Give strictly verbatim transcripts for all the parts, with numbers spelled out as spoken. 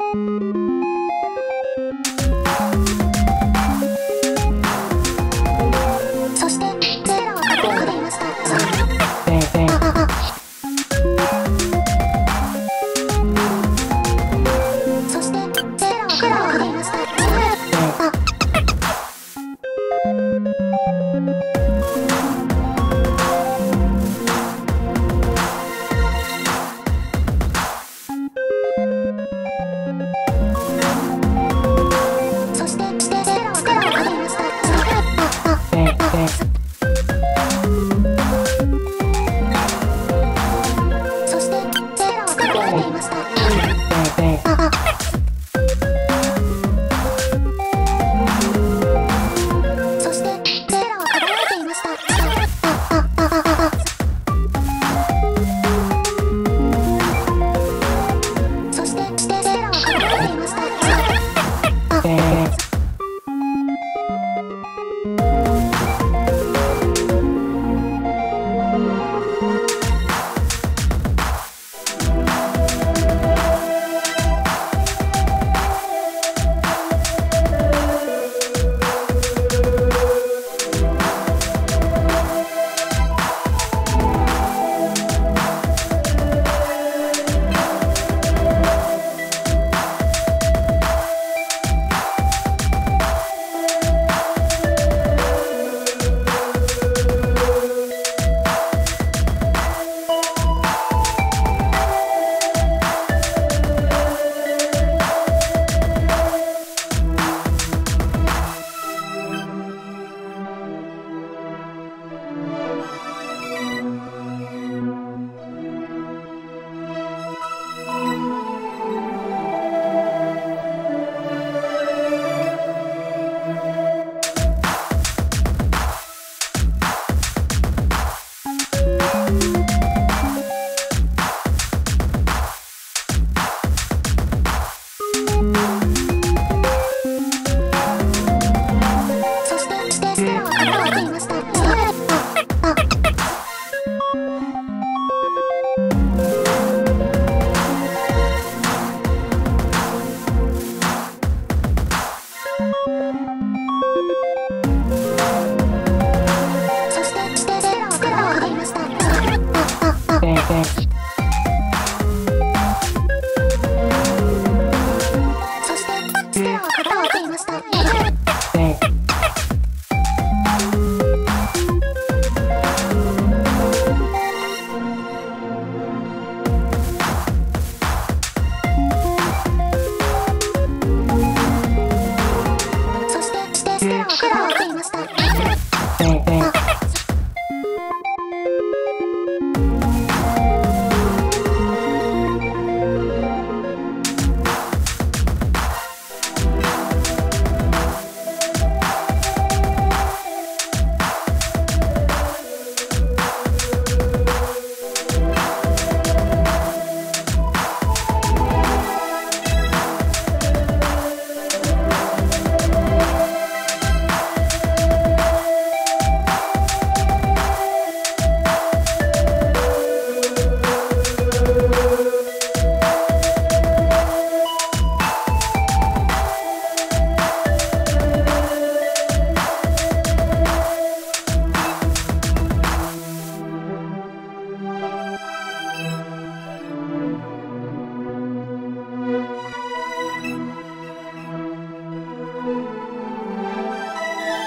そしてステラを確保できました。そしてステラを確保できました。そしてステラを確保できました。そしてステラを確保できました。そしてステラを確保できました。そしてステラを確保できました。そしてステステラを確保できました。そしてステステラを確保できました。そしてステラを確保できました。そしてステステラを確保できました。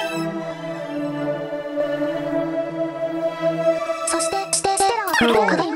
そしてステステラを確保できました。